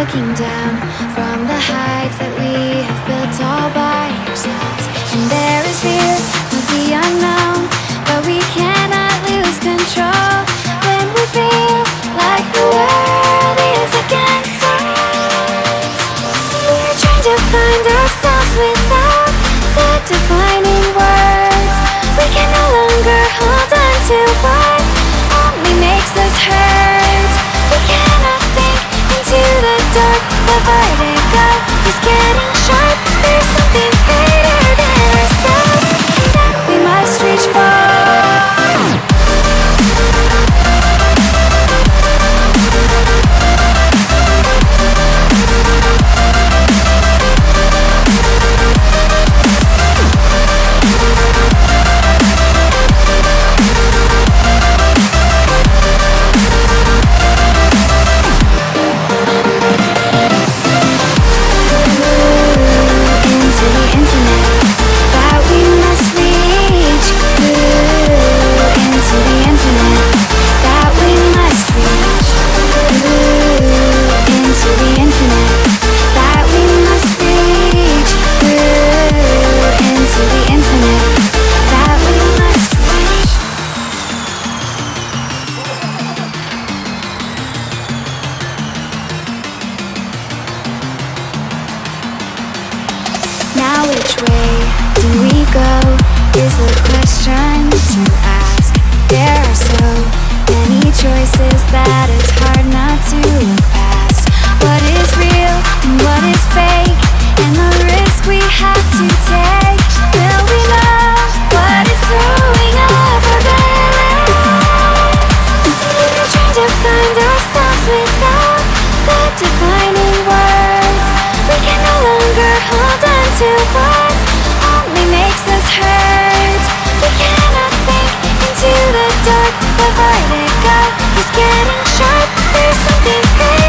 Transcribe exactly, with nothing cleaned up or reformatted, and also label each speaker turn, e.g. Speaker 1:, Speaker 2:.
Speaker 1: looking down from the heights that we have built all by ourselves. And there is fear of the unknown, but we cannot lose control when we feel like the world is against us. We're trying to find ourselves without the defining words. We can no longer hold on to what only makes us hurt. We cannot sink into the dark. The vertigo is getting sharp. There's something greater than ourselves that we must reach for. Now which way do we go is the question to ask. There are so many choices that it's hard not to look past. What is real and what is fake, and the risk we have to take. Will we know what is throwing up our balance? We're trying to find ourselves without the defining words. We can no longer hold on to what only makes us hurt. We cannot sink into the dark. The vertigo is getting sharp. There's something great.